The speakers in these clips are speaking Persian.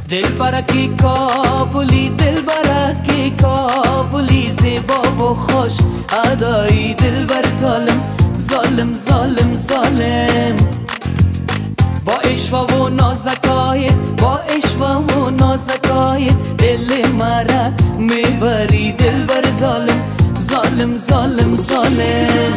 دل برکی کابلی، دل برکی کابلی، زیبا و خوش ادایی، دل بر ظالم ظالم ظالم ظالم. با اشوا و نازکایت، با اشوا و نازکایت، دل مرا میبری، دل بر ظالم ظالم ظالم ظالم.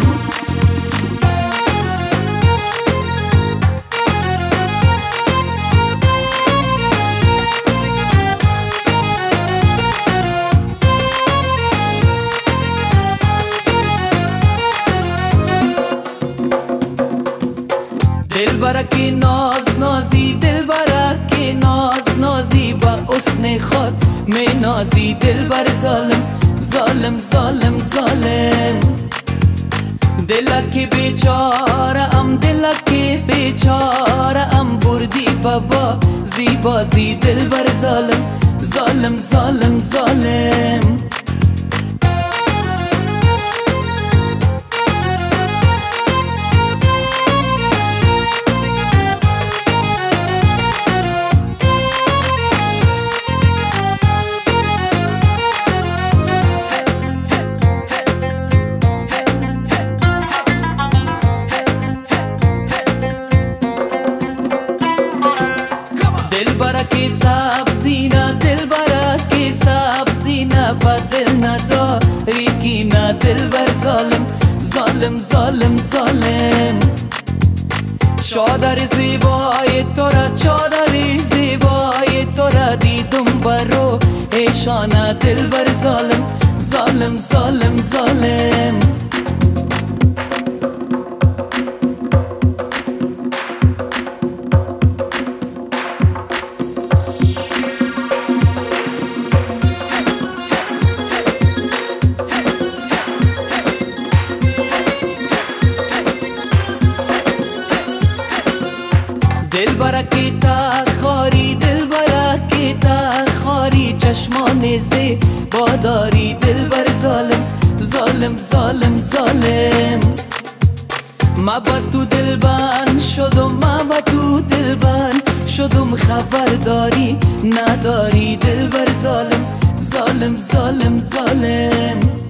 دل برکی ناز نازی، دل برکی ناز نازی، با حسن خود می نازی، دل بر ظالم ظالم ظالم ظالم. دلکی بیچاره ام، دلکی بیچاره ام، بردی بابا زیبازی، دل بر ظالم ظالم ظالم ظالم. دل برکی سبزی نه، دل برکی سبزی نه، بدل نداری کی نه، دل بر ظالم ظالم ظالم ظالم. چادر زیبای تو را، چادر زیبای تو را دیدم برو ایشانه، دل بر ظالم ظالم ظالم ظالم. دل برکی تخاری، دل برکی تخاری، چشمان زیبا داری، دل بر ظالم ظالم ظالم ظالم. ما با تو دلبند شدم، ما با تو دلبند شدم، خبرداری نداری، دل بر ظالم ظالم ظالم ظالم.